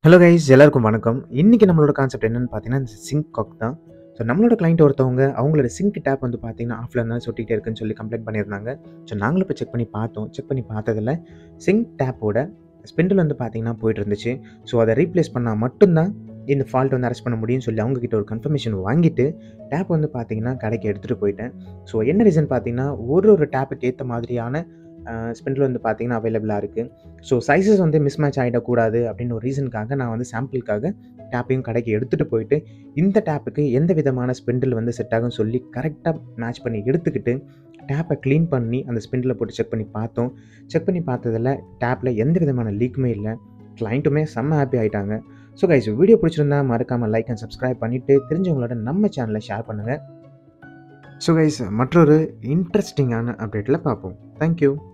Hello guys எல்லாருக்கும் வணக்கம். இன்னைக்கு நம்மளோட கான்செப்ட் என்னன்னு பார்த்தீங்கன்னா, இந்த சிங்க் காக் தான். ஸோ நம்மளோட கிளையண்ட் ஒருத்தவங்க அவங்களோட சிங்க் டேப் வந்து பார்த்தீங்கன்னா, ஆஃப்ல இருந்தாலும் சொட்டிக்கிட்டே இருக்குன்னு சொல்லி கம்ப்ளைண்ட் பண்ணியிருந்தாங்க. ஸோ நாங்களும் இப்போ செக் பண்ணி பார்த்தோம். செக் பண்ணி பார்த்ததுல சிங்க் டேப்போட ஸ்பிண்டில் வந்து பார்த்தீங்கன்னா போயிட்டு இருந்துச்சு. ஸோ அதை ரீப்ளேஸ் பண்ணால் மட்டும்தான் இந்த ஃபால்ட் வந்து அரெஸ்ட் பண்ண முடியும்னு சொல்லி அவங்ககிட்ட ஒரு கன்ஃபர்மேஷன் வாங்கிட்டு டேப் வந்து பார்த்தீங்கன்னா கடைக்கு எடுத்துகிட்டு போயிட்டேன். ஸோ என்ன ரீசன் பார்த்தீங்கன்னா, ஒரு டேப்புக்கு ஏற்ற மாதிரியான ஸ்பிண்டில் வந்து பார்த்தீங்கன்னா அவைலபிளாக இருக்குது. ஸோ சைஸஸ் வந்து மிஸ்மேட்ச் ஆகிடக்கூடாது அப்படின்னு ஒரு ரீசனுக்காக நான் வந்து சாம்பிளுக்காக டேப்பையும் கடைக்கு எடுத்துகிட்டு போயிட்டு இந்த டேப்புக்கு எந்த விதமான ஸ்பிண்டில் வந்து செட் ஆகும்னு சொல்லி கரெக்டாக மேட்ச் பண்ணி எடுத்துக்கிட்டு டேப்பை க்ளீன் பண்ணி அந்த ஸ்பிண்டில் போட்டு செக் பண்ணி பார்த்தோம். செக் பண்ணி பார்த்ததில் டேப்பில் எந்த விதமான லீக்குமே இல்லை. கிளைண்ட்டுமே செம்ம ஹாப்பி ஆகிட்டாங்க. ஸோ கைஸ் வீடியோ பிடிச்சிருந்தா மறக்காமல் லைக் அண்ட் சப்ஸ்கிரைப் பண்ணிவிட்டு தெரிஞ்சவங்களோட நம்ம சேனலை ஷேர் பண்ணுங்கள். ஸோ கைஸ் மற்றொரு இன்ட்ரெஸ்டிங்கான அப்டேட்டில் பார்ப்போம். தேங்க்யூ.